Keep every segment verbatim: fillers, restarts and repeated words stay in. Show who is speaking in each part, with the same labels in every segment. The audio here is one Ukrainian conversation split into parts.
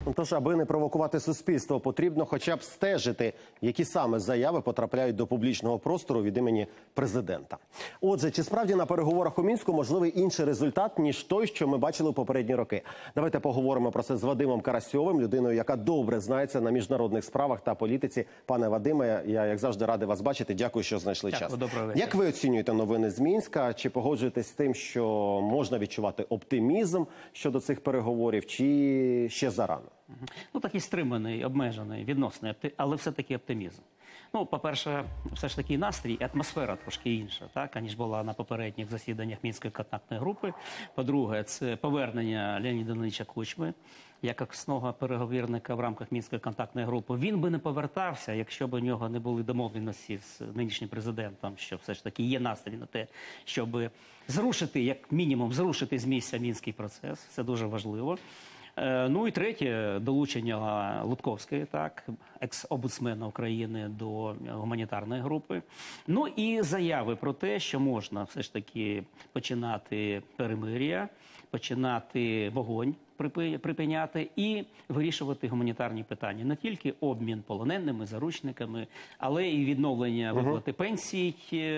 Speaker 1: Тож, аби не провокувати суспільство, потрібно хоча б стежити, які саме заяви потрапляють до публічного простору від імені президента. Отже, чи справді на переговорах у Мінську можливий інший результат, ніж той, що ми бачили у попередні роки? Давайте поговоримо про це з Вадимом Карасьовим, людиною, яка добре знається на міжнародних справах та політиці. Пане Вадиме, я, як завжди, радий вас бачити. Дякую, що знайшли час. Як ви оцінюєте новини з Мінська? Чи погоджуєтесь з тим, що можна відчувати оптимізм щодо цих переговорів, чи ще зарано?
Speaker 2: Ну, такий стриманий, обмежений, відносний, але все-таки оптимізм. Ну, по-перше, все ж таки настрій і атмосфера трошки інша, так, аніж була на попередніх засіданнях Мінської контактної групи. По-друге, це повернення Леоніда Ілліча Кучми як основного переговірника в рамках Мінської контактної групи. Він би не повертався, якщо б у нього не були домовленості з нинішнім президентом, що все ж таки є настрій на те, щоб зрушити, як мінімум, зрушити з місця Мінський процес. Це дуже важливо. Ну і третє, долучення Лутковської, так, екс-омбудсмена України до гуманітарної групи. Ну і заяви про те, що можна все ж таки починати перемир'я, починати вогонь припиняти і вирішувати гуманітарні питання. Не тільки обмін полоненими, заручниками, але і відновлення виплати пенсій,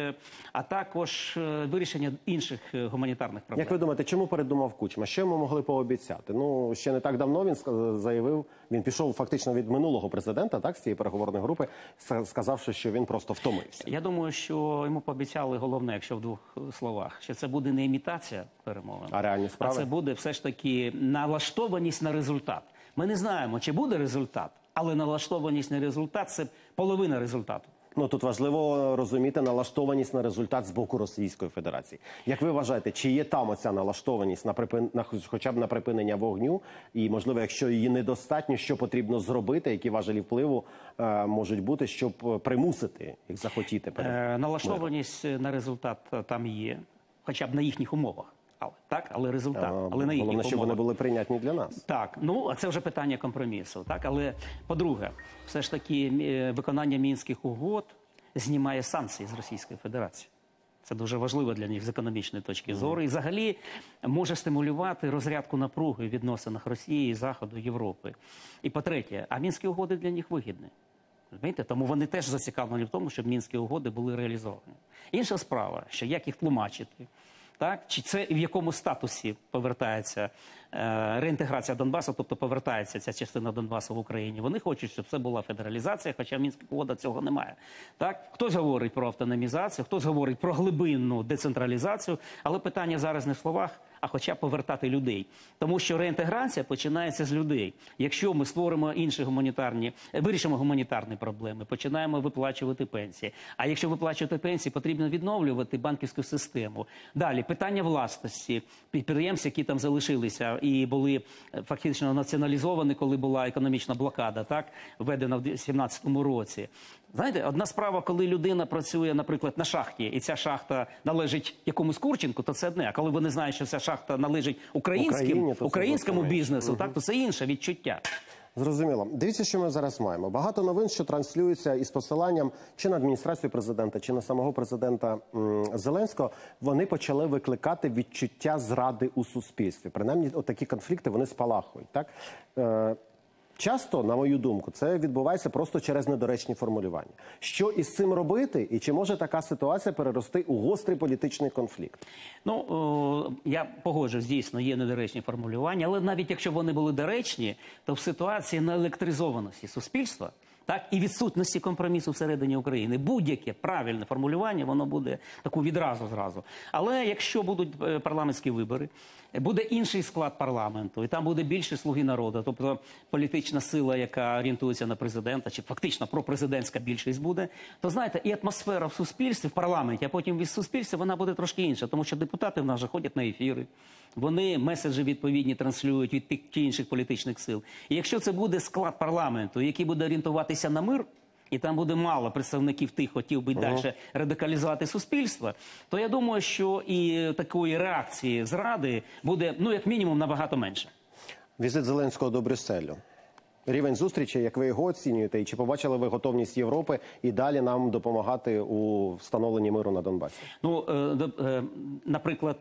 Speaker 2: а також вирішення інших гуманітарних проблем.
Speaker 1: Як ви думаєте, чому передумав Кучма? Що йому могли пообіцяти? Ну, ще не так давно він заявив, він пішов фактично від минулого президента, так, з цієї переговорної групи, сказавши, що він просто втомився.
Speaker 2: Я думаю, що йому пообіцяли головне, якщо в двох словах, що це буде не імітація перемовин,
Speaker 1: а реальні справи?
Speaker 2: А це буде все ж таки налаштованість на результат. Ми не знаємо, чи буде результат, але налаштованість на результат – це половина результату.
Speaker 1: Ну, тут важливо розуміти налаштованість на результат з боку Російської Федерації. Як ви вважаєте, чи є там оця налаштованість на припин... на... хоча б на припинення вогню? І, можливо, якщо її недостатньо, що потрібно зробити, які важелі впливу е, можуть бути, щоб примусити їх захотіти?
Speaker 2: Е, налаштованість на результат там є, хоча б на їхніх умовах. Але, так, але результат, а, але на їхніх
Speaker 1: головне, щоб вони були прийнятні для нас.
Speaker 2: Так, ну, а це вже питання компромісу, так, але, по-друге, все ж таки виконання Мінських угод знімає санкції з Російської Федерації. Це дуже важливо для них з економічної точки зору. І взагалі може стимулювати розрядку напруги в відносинах Росії, Заходу, Європи. І по-третє, а Мінські угоди для них вигідні. Розумієте? Тому вони теж зацікавлені в тому, щоб Мінські угоди були реалізовані. Інша справа, що як їх тлумачити, так? Чи це в якому статусі повертається е, реінтеграція Донбасу, тобто повертається ця частина Донбасу в Україні. Вони хочуть, щоб це була федералізація, хоча в Мінських угодах цього немає. Так? Хтось говорить про автономізацію, хтось говорить про глибинну децентралізацію, але питання зараз не в словах, а хоча б повертати людей. Тому що реінтеграція починається з людей. Якщо ми створимо інші гуманітарні, вирішимо гуманітарні проблеми, починаємо виплачувати пенсії. А якщо виплачувати пенсії, потрібно відновлювати банківську систему. Далі, питання власності. Підприємці, які там залишилися і були фактично націоналізовані, коли була економічна блокада, так, введена в сімнадцятому році. Знаєте, одна справа, коли людина працює, наприклад, на шахті, і ця шахта належить якомусь Курченку, то це одне. А коли вони знають, що ця шахта належить українським, Україні, українському бізнесу, угу. так, то це інше відчуття.
Speaker 1: Зрозуміло. Дивіться, що ми зараз маємо. Багато новин, що транслюються із посиланням чи на адміністрацію президента, чи на самого президента м, Зеленського, вони почали викликати відчуття зради у суспільстві. Принаймні, отакі конфлікти, вони спалахують, так? Е, Часто, на мою думку, це відбувається просто через недоречні формулювання. Що із цим робити, і чи може така ситуація перерости у гострий політичний конфлікт?
Speaker 2: Ну, о, я погоджуюсь, дійсно, є недоречні формулювання, але навіть якщо вони були доречні, то в ситуації неелектризованості суспільства, так, і відсутності компромісу всередині України, будь-яке правильне формулювання, воно буде таку відразу зразу. Але якщо будуть парламентські вибори, буде інший склад парламенту, і там буде більше «Слуги народу», тобто політична сила, яка орієнтується на президента, чи фактично пропрезидентська більшість буде, то, знаєте, і атмосфера в суспільстві, в парламенті, а потім від суспільства, вона буде трошки інша, тому що депутати в нас же ходять на ефіри, вони меседжі відповідні транслюють від тих чи інших політичних сил. І якщо це буде склад парламенту, який буде орієнтуватися на мир, і там буде мало представників тих, хотів би
Speaker 1: ага.
Speaker 2: далі радикалізувати суспільство, то я думаю, що і такої реакції зради буде, ну, як мінімум, набагато менше.
Speaker 1: Візит Зеленського до Брюсселю. Рівень зустрічі, як ви його оцінюєте, і чи побачили ви готовність Європи і далі нам допомагати у встановленні миру на Донбасі?
Speaker 2: Ну, е, е, наприклад,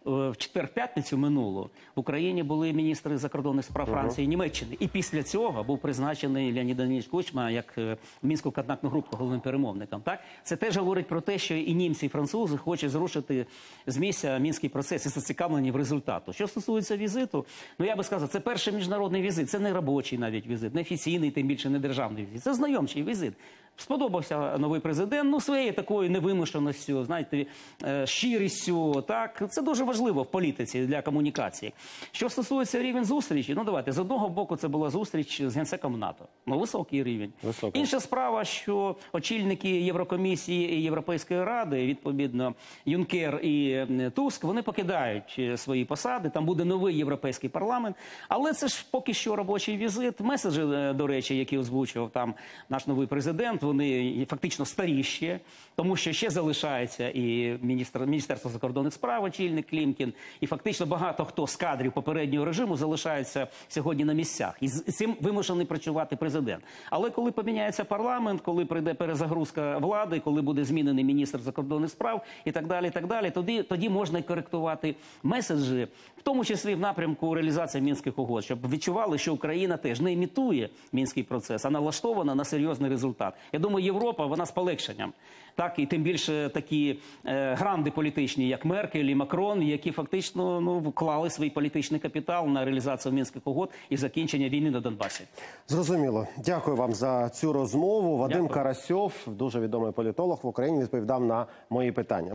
Speaker 2: в четвер-п'ятницю минулу в Україні були міністри закордонних справ Франції і Німеччини. І після цього був призначений Леонід Данилович Кучма як е, Мінську контактну групу головним перемовником. Так? Це теж говорить про те, що і німці, і французи хочуть зрушити з місця Мінський процес і зацікавлені в результату. Що стосується візиту, ну я би сказав, це перший міжнародний візит, це не робочий навіть візит, не офіційний, тим більше не державний візит. Це знайомчий візит. Сподобався новий президент, ну, своєю такою невимушеністю, знаєте, е, щирістю, так, це дуже важливо в політиці для комунікації. Що стосується рівень зустрічі, ну, давайте, з одного боку це була зустріч з генсеком НАТО, ну, високий рівень.
Speaker 1: Високий.
Speaker 2: Інша справа, що очільники Єврокомісії і Європейської Ради, відповідно, Юнкер і е, Туск, вони покидають е, свої посади, там буде новий європейський парламент, але це ж поки що робочий візит, меседжі, е, до речі, які озвучував там наш новий президент, вони фактично старіші, тому що ще залишається і міністр, Міністерство закордонних справ, очільник Клімкін, і фактично багато хто з кадрів попереднього режиму залишається сьогодні на місцях. І з цим вимушений працювати президент. Але коли поміняється парламент, коли прийде перезагрузка влади, коли буде змінений міністр закордонних справ і так далі, і так далі, тоді, тоді можна й коректувати меседжі, в тому числі в напрямку реалізації Мінських угод, щоб відчували, що Україна теж не імітує Мінський процес, а налаштована на серйозний результат. Я думаю, Європа, вона з полегшенням. Так, і тим більше такі е, гранди політичні, як Меркель і Макрон, які фактично ну, вклали свій політичний капітал на реалізацію Мінських угод і закінчення війни на Донбасі.
Speaker 1: Зрозуміло. Дякую вам за цю розмову. Вадим
Speaker 2: Дякую.
Speaker 1: Карасьов, дуже відомий політолог в Україні, відповідав на мої питання.